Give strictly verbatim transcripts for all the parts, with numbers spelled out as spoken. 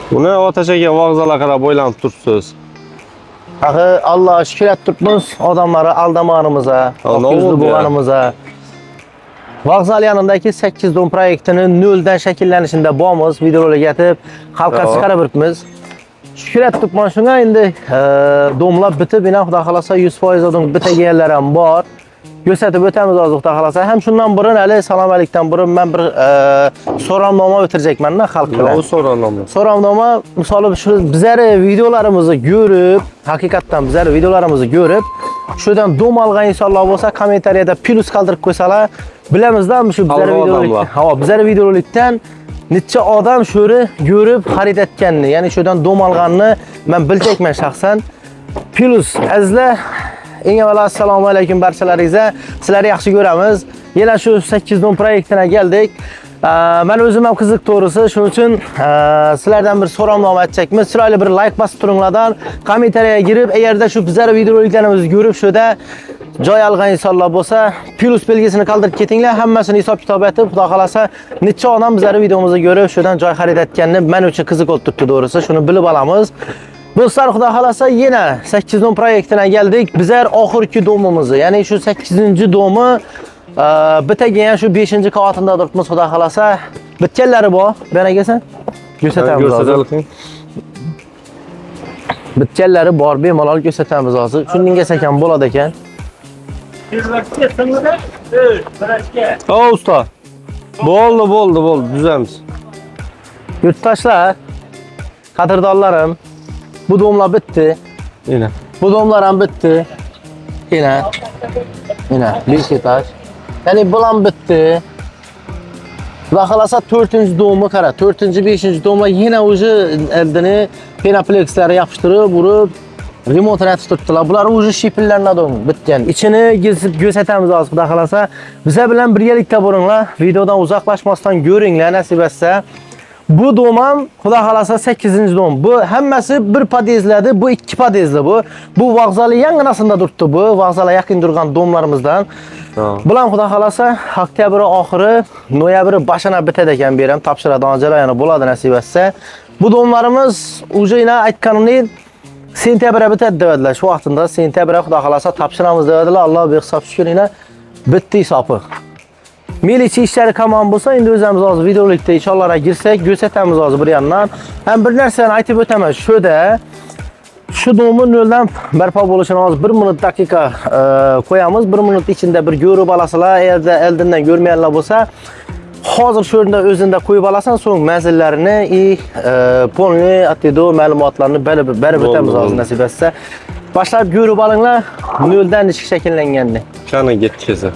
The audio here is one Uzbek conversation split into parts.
Buni o'tachaga vokzalga qarab bo'ylanib turibsiz. Axı Allohga shukr etib turibmiz, odamları aldamaganımıza, oqyuzli bo'lganimizga. Vokzal yanındaki sakkiz dom proyektini noldan shakllanishida bormiz, videorolik etib, xalqqa chiqarib turibmiz. Shukr etib turibman shunga, endi domlar bitib, ina xudo xolasa yuz foiz odam bitaganlar ham bor. Ko'rsatib o'tamiz hozir xudo xolasa. Ham shundan burun, hali salom alaykum burun men bir so'rovnoma o'tirjekman-da xalq bilan. O so'rovnoma. So'rovnoma, misol shu bizlari videolarimizni ko'rib, haqiqatan bizlari videolarimizni ko'rib, shudan dom olgan insonlar bo'lsa, kommentariyada plus qoldirib qo'ysalar, bilamizda shu bizlari videolikdan. Ha, bizlari videolikdan necha odam shuni ko'rib xarid etganini, ya'ni shudan dom olganini men biljekman shaxsan. Plus azizlar, eng avvalo assalomu alaykum barchalaringizga. Sizlarni yaxshi ko'ramiz. Yana shu sakkiz dom proyektiga keldik. Men o'zim ham qiziq to'g'risi, shuning uchun sizlardan bir so'rovnoma aytchakmiz. Chiroyli bir like bosib turinglardan, kommentariyaga kirib, agarda shu bizlar videoliklarimizni ko'rib, shuda joy olgan insonlar bo'lsa, plus belgisini qoldirib ketinglar. Hammasini hisob kitob etib, xudo xolasa, necha odam bizlar videomizni ko'rib, shudan joy xarid etganini men uchun qiziq bo'lib turibdi to'g'risi. Shuni bilib olamiz. Do'stlar, xudo xolasa yana sakkiz dom proyektiga keldik. Bizlar oxirgi domimizni, ya'ni shu sakkizinchi domi bitagan shu beshinchi qavatida turibmiz, xudo xolasa. Bitganlari bor. Bana kelsan? Ko'rsatamiz hozir. Bitganlari bor, bemalol ko'rsatamiz hozir. Shundan kelsak ham bo'ladi ekan. O usta. Bo'ldi, bo'ldi, bo'ldi, düzamiz. Yurtdoshlar, qadrdonlarim, bu domlar bitti. Yine. Bu domlar ham bitti. Yine. Yine. besh etaj. Yani bulan bitti. Xudo xolasa to'rtinchi domni qara. to'rtinchi, beshinchi domlar yine o'zi eldini penaplekslarni yopishtirib, urib, remontini etib turibdilar. Bular o'zi shipillardan dom bitgan. Ichini gezib ko'rsatamiz hozir xudo xolasa. Bizlar bilan birgalikda bo'ringlar. Videodan uzoqlashmasdan ko'ringlar nasib etsa. Bu dom ham xudo xolasa sakkizinchi dom. Bu hammasi bir podezladi, bu ikki podezli bu. Bu vokzali yanginasida turibdi bu. Vokzalga yaqin turgan domlarimizdan. Bulan xudo xolasa oktyabr oxiri, noyabr boshida bitadi ekan beram, topshiradigan jarayoni bo'ladi nasib etsa. Bu domlarimiz ujina aytganimdek sentyabrda bitadi dedilar. Shu vaqtida sentyabrda xudo xolasa topshiramiz dedilar. Alloh behisob shukrina bitdi hisobi. Melichi ishlari kamon bo'lsa, endi o'zimiz hozir videolikda inshoollah girsak, ko'rsatamiz hozir bir yandan. Ham bir narsani aytib o'taman. Shuda shu domni noldan barpo bo'lishini hozir bir minut daqiqa qo'yamiz. bir minut ichida bir ko'rib olasizlar. Eğer eldindan ko'rmaganlar bo'lsa, hozir shu yerda o'zingda qo'yib olasan, so'ng manzillarini i polni atido ma'lumotlarni berib o'tamiz hozir nasib etsa. Boshlab ko'rib olinglar, noldan ish shakllanganini. Qani ketkiza.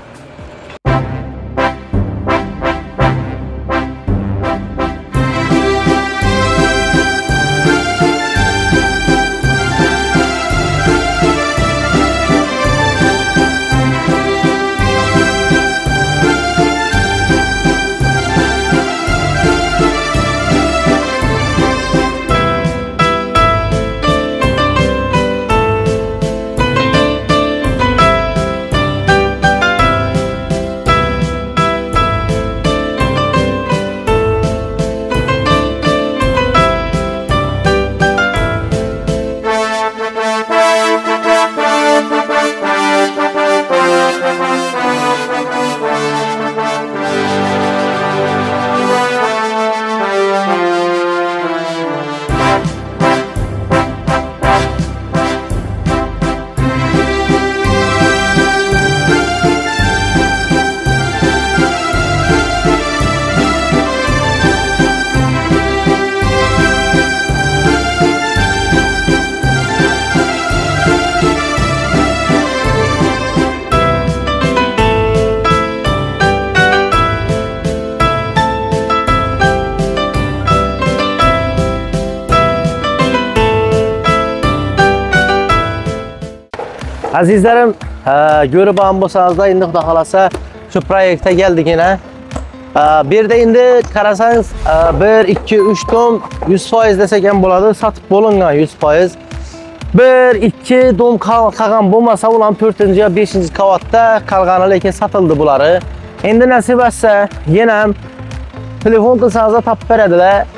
Azizlerim, ko'rib ham bo'lsanizlar, endi xudo xolasa shu proyektga keldik yana. Bu yerda endi qarasangiz bir, ikki, uch dom yuz foiz desak ham bo'ladi, sotib bo'lingan yuz foiz. bir, ikki dom qolgan bo'lmasa, ular to'rtinchi yo beshinchi qavatda qolgani, lekin sotildi bulari. Endi nasib etsa, yana ham telefon qilsangiz topib beradilar.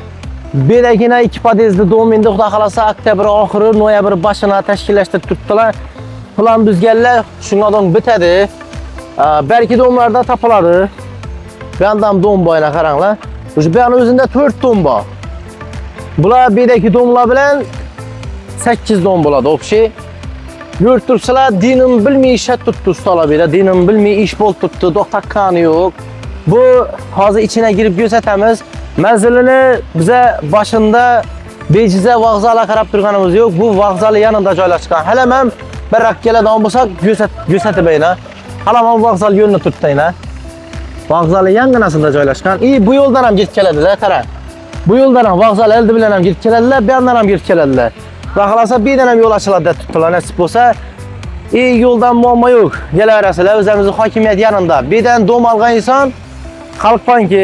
Bedagina ikki podyezdli dom endi xudo xolasa oktyabr oxiri, noyabr boshini tashkillashtirib turibdilar. Plan buzganlar, shundan bitadi. Belki domlarda topiladi. Bu yandan dom boyına qaranglar. O'sha bu yana o'zida to'rt dom bor. Bular bedagi domlar bilan sakkiz dom bo'ladi o'xshi. Ko'rib turibsizlar, dinim bilmay ish tutdi ustalar bera, dinim bilmay ish bo'lib turibdi, do'xtaqqani yo'q. Bu hozir ichine girib ko'rsatamiz. Manzilini bize başında bejiza vokzalga qarab turganimiz yo'q. Bu vokzali yanında joylashgan. Hali men bir rakkeldan bo'lsak ko'rsatib bayna. Hali men vokzal yo'lini turibdayna. Vokzali yanginasida joylashgan. I bu yo'ldan ham ketib keladilar, qara. Bu yo'ldan ham vokzal eldi bilan ham ketib keladilar, bu yoqdan ham ketib keladilar. Va xolasa bir dana yo'l ochiladi deb turibdilar, nasib bo'lsa. I yo'ldan muammo yo'q. Kelaverasizlar, o'zimizning hokimiyat yanında. Birdan dom olgan inson xalq banki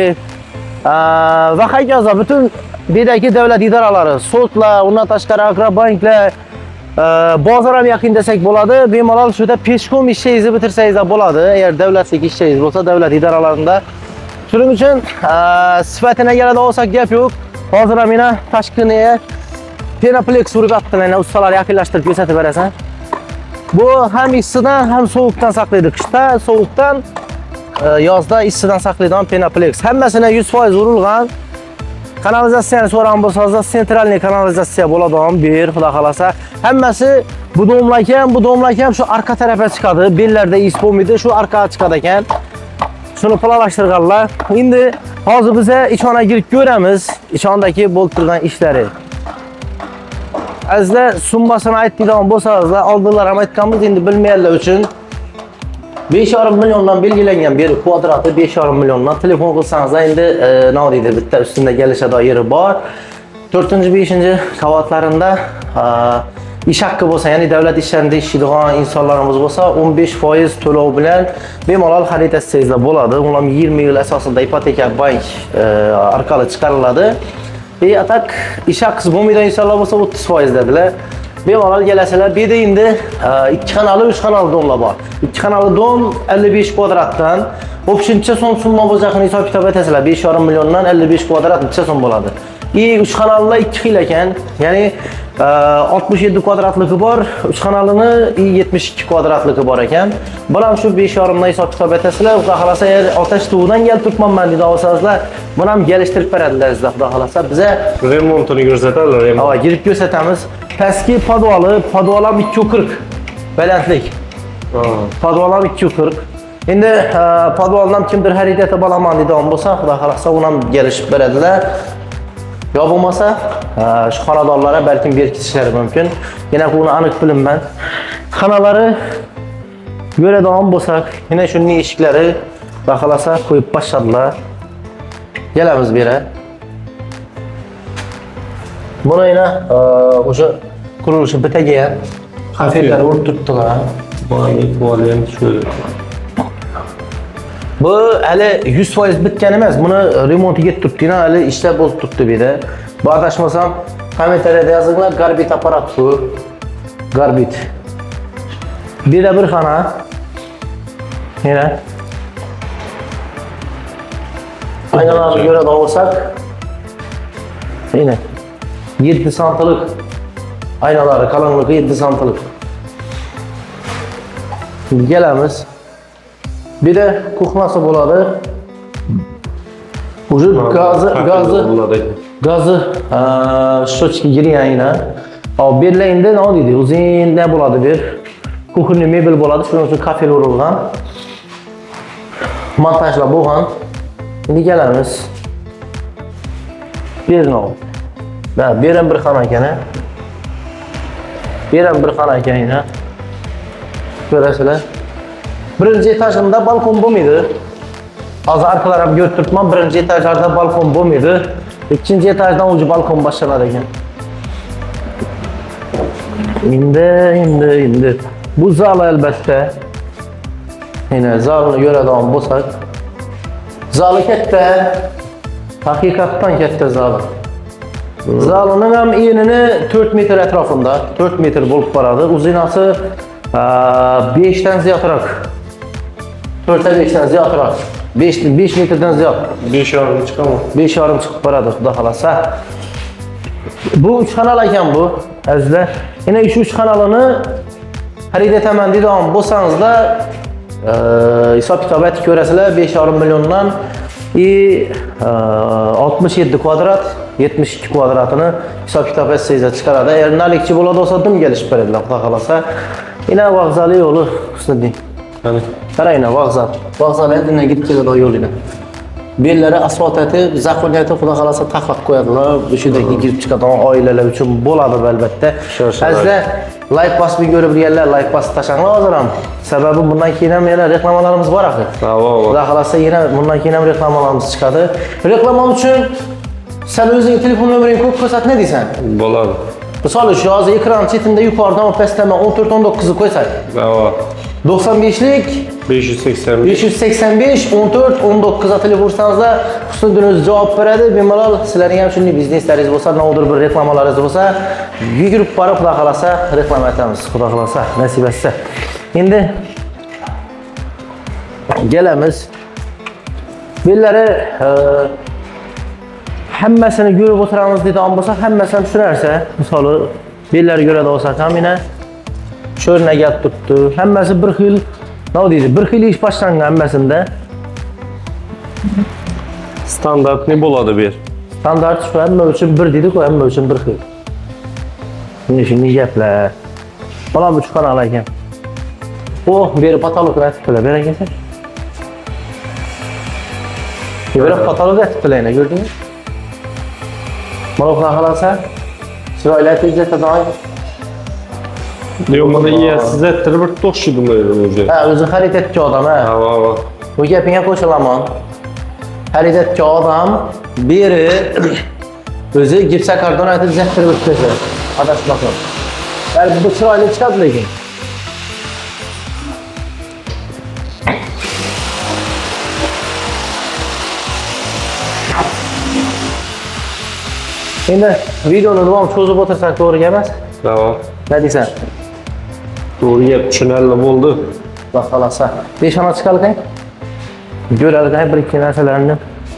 va hokazo butun bedagi davlat idoralari, sudlar, undan tashqari agrobanklar, bozor ham yaqin desak bo'ladi. Bemalol shuda peshkom ishingizni bitirsangiz ham bo'ladi. Agar davlatlik ishingiz bo'lsa, davlat idoralarida. Shuning uchun sifatini keladi olsak gap yo'q. Hozir ham mena tashkiniga Penaplex urib atdilar, ustalar yaqinlashtirib ko'rsatib berasan. Bu ham issiqdan, ham sovuqdan saqlaydi. Qishda sovuqdan, yozda issiqdan saqlaydigan Penaplex. Hammasini yuz foiz urilgan. Kanalizatsiyani so'ragan bo'lsangiz, sentralniy kanalizatsiya bo'ladigan bir, xudo xolasa. Hammasi bu domlar ekan, bu domlar ekan shu orqa tarafga chiqadi. Bellarda is bo'lmaydi, shu orqaga chiqadi ekan. Shuni planlashtirganlar. Endi hozir biz ichona girib ko'ramiz, ichondagi bo'lib turgan ishlari. Azizlar, summasini aytadigan bo'lsangizlar, oldinlar ham aytganmiz, endi bilmaganlar uchun besh yarim milliondan belgilangan bir kvadrati besh yarim milliondan telefon qilsangiz endi nima deydi, bitta ustunda kelishadi yeri bor. to'rtinchi beshinchi qavatlarında ish haqqi bo'lsa, ya'ni davlat ishlarida ishlaydigan insonlarimiz bo'lsa, o'n besh foiz to'lov bilan bemalol xarid etsangizlar bo'ladi. Ular yigirma yil asosida ipoteka bank orqali chiqariladi. Ve atak ish haqqisi bo'lmaydigan insonlar bo'lsa o'ttiz foiz dedilar. Bemalol kelasizlar. Bu yerda endi ikki xonali, uch xonali domlar bor. ikki xonali dom ellik besh kvadratdan o'shancha so'm summa bo'lajagini hisob kitob etasizlar. besh yarim milliondan ellik besh kvadrat necha so'm bo'ladi. I uch xonalilar ikki xil ekan. Ya'ni oltmish yetti kvadratligi bor, uch xonalini yetmish ikki kvadratligi bor ekan. Bular shu besh yarim dan hisob kitob etasizlar. Xudo xolasa eğer otash tuvidan kelib turibman deydi olsangizlar, buni ham kelishtirib beradilar sizlar. Xudo xolasa biza remontini ko'rsatadilar. Ha, girib ko'rsatamiz. Pastki podvali, podval ham ikki yuz qirq balandlik. Podval ham ikki yuz qirq. Endi podvaldan kimdir xarid eta bo'laman deydigan bo'lsa, xudo xolasa uni ham kelishib beradilar. Yo bo'lmasa, shu xonadonlarga balkim berkitishlari mumkin. Yana buni aniq bilinman. Xonalari ko'radigan bo'lsak, yana shunday eshiklari va xolasa qo'yib boshladilar. Kelamiz bu yerga. Buni yana o'sha qurilishi bitagan xaferlar urib turibdilar. Boylik bo'lim shu. Bu hali yuz foiz bitgan emas. Buni remontiga turibdi, hali ishlar bo'lib turibdi bu yerda. Bu adashmasam, kommentariyada yozinglar, garbit apparat bu. Garbit. Bu yerda bir xona. Yana. Aynalarni ko'rib olsak, yana yetti santilik aynalari, qalinligi yetti santilik. Kelamiz. Bir de kuxnasi bo'ladi. Уже gazı, gazı, gazı, shochka girgan yana. Hop, berlayinde nima deydi? O'zingda bo'ladi bir. Kuxni mebel bo'ladi, shuning uchun kafel urilgan. Montajlar bo'lgan. Endi kelamiz. Berno. Va beram bir xona ekan. Beram bir xona ekan yana. Ko'rasizlar. Birinci etajında balkon bo'lmaydi. Hozir arkalar ham ko'rib turibman, birinchi etajlarda balkon bo'lmaydi. Ikkinchi etajdan uji balkon boshlanadi ekan. Endi, endi, endi. Bu zal albatta. Yana zalni ko'radigan bo'lsak, zali katta. Haqiqatdan katta zal. Zalining ham enini to'rt metr atrofida, to'rt metr bo'lib boradi. Uzinasi besh dan ziyodroq. to'rt besh dan ziyodroq. besh metrdan ziyod. besh yarim chiqadi. besh yarim chiqib boradi, xudo xolasa. Bu üç kanal ekan bu azizlar. Yine şu üç kanalını xarid etaman deydigan bo'lsangizda hisob kitob etib ko'rasizlar. besh yarim milliondan i oltmish yetti kvadrat, yetmish ikki kvadratini hisob kitob etsangiz chiqaradi. Eğer nalikchi bo'ladi bo'lsa dim kelishib beradilar, xudo xolasa. Yine vokzali yo'li Husniddin. Qani? Qarayna vokzal. Vokzal endi gidib keladigan yo'lida. Bellari asfalt etib, zaxoniyati xudo xolasa taxlab qo'yadilar. O'shadagi girib chiqadigan oilalar uchun bo'ladi albatta. Azizlar, like bosib ko'rib-bilganlar, like bosib tashanglar hozir ham. Sababi bundan keyin ham yana reklamalarimiz bor axir. Ha, va va. Xudo xolasa yana bundan keyin ham reklamalarimiz chiqadi. Reklama uchun sen o'zing telefon nomeringni ko'p ko'rsat, ne deysan? Bo'ladi. Misol uchun hozir ekran chetida yuqoridan pastdan o'n to'rt o'n to'qqiz ni qo'ysak. Va va. doksan beshlik besh yuz sakson besh yuz sakson besh o'n to'rt o'n to'qqiz ga telefoningizda Husniddin o'zi javob beradi. Bemalol sizlarning ham shunday bizneslaringiz bo'lsa, nodir bir reklamalaringiz bo'lsa, yugurib borib xudo xolasa reklama etamiz. Xudo xolasa nasib etsa. Endi kelamiz. Bellari hammasini ko'rib o'tiramiz deydigan bo'lsa, hammasini tushunarsa, misol bellari ko'radi bo'lsak ham yana sho'rnaga turibdi. Hammasi bir xil, nima deydi? Bir xil ish boshlangan hammasida. Standart ne bo'ladi bu yer? Standart shu hamma uchun bir deydi-ku, hamma uchun bir xil. Shunday shunday gaplar. Mana bu kanal ekan. O, beri patolog aytibdilar, bera kelsa. Bera patolog aytibdilar, ko'rdingmi? Mana bu xolasa chiroyli aytibdi. Diyor bana iyi siz ettirip bir toşudum öyle. Ha, o'zi xarid etgan odam ha. Ha, va va. Bu gapingga qo'shilaman. Xarid etgan odam beri o'zi gipsakardon aytib zaktirib o'tdi. Adashmoqim. Balki bu chiroyli chiqadi lekin. Endi videoni davom cho'zib o'tirsak to'g'ri emas? Va va. Ne deysan? Doğru gap tushunarli bo'ldi. Va xolasa. Beshona chiqalgan. Ko'ralgan bir ikki narsalarni.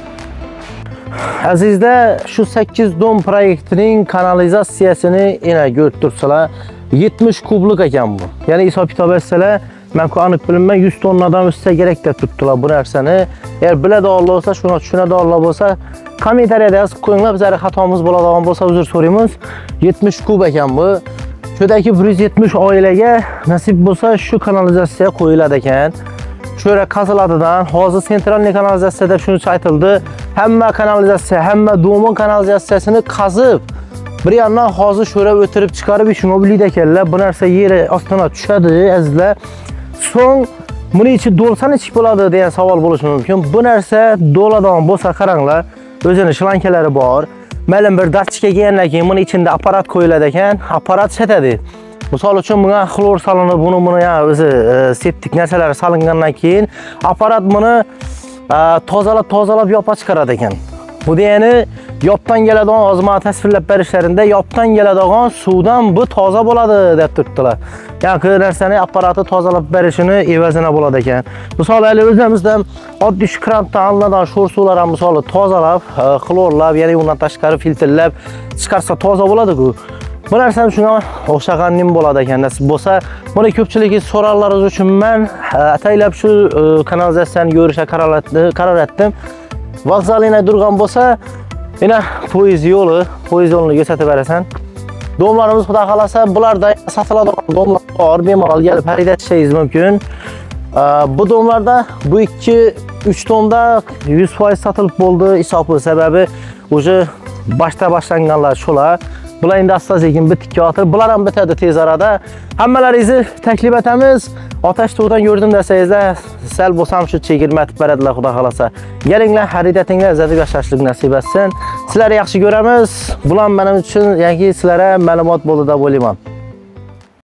Azizlar, shu sakkiz dom proyektining kanalizatsiyasini yana ko'rib tursalar, yetmish kublik ekan bu. Ya'ni hisob kitob etsalar, men ku aniq bilmayman yuz tonnadan o'tsa kerak deb turibdilar bu narsani. Agar biladiganlar bo'lsa, shuni tushunadiganlar bo'lsa, kommentariyada yozib qo'yinglar, bizlar xatomiz bo'ladigan bo'lsa uzr so'raymiz. yetmish kub ekan bu. Şuradaki bir yuz yetmish oilaga nasib bo'lsa shu kanalizatsiya qo'yiladi ekan. Şöyle qaziladidan hozir sentralniy kanalizatsiya deb shuncha aytildi. Hamma kanalizatsiya, hamma do'mon kanalizatsiyasini qazib, bir yandan hozir sho'ra o'tirib chiqarib ishini biladi ekanlar. Bu narsa yeri ostiga tushadi azizlar. So'ng buni ichi do'lsan ichib bo'ladi degan savol bo'lishi mumkin. Bu narsa do'ladigan bo'lsa qaranglar, o'zining shlankalari bor. Ma'lum bir datchikka kelgandan keyin buni ichida apparat qo'yiladi ekan, apparat shetadi. Misol uchun bunga xlor solinib, buni buni ya o'zi septik narsalar solingandan keyin apparat buni tozalab tozalab yopib chiqaradi ekan. Bu degani yopdan keladigan ozma tasvirlab berishlarinda yopdan keladigan suvdan bu toza bo'ladi deb turibdilar. Ya'ni narsani apparati tozalab berishini evazina bo'ladi ekan. Misol hali o'zimizdan oddiy krandan alinadan sho'r suvlar ham misol tozalab, xlorlab, ya'ni undan tashqari filtrlab chiqarsa toza bo'ladi-ku. Bu narsani shunga o'xshagan nim bo'ladi ekan. Nasib bo'lsa, buni ko'pchilikni so'roqlaringiz uchun men ataylab shu kanalizatsiyani ko'rishga qaror etdim. Vokzalina durgan bo'lsa, yana poyezd yo'li, poyezd yo'lini ko'rsatib berasan. Domlarimiz xudo xolasa bularda sotiladigan domlar bor, bemalol kelib xarid etishingiz mumkin. Bu domlarda bu ikki uch tomda yuz foiz sotilib bo'ldi hisobi, sababi o'sha boshda boshlanganlar shular. Bular endi asta-sekin bitib ketyapti. Bular ham bitadi tez arada. Hammalaringizni taklif etamiz. Otash to'g'ridan ko'rdim desangizlar, sal bo'lsam shu chegirma etib beradilar xudo xolasa. Kelinglar, xarid etinglar, izzat yashashlik nasib etsin. Sizlarni yaxshi ko'ramiz. Bular men uchun yoki sizlarga ma'lumot bo'ldi deb o'ylayman.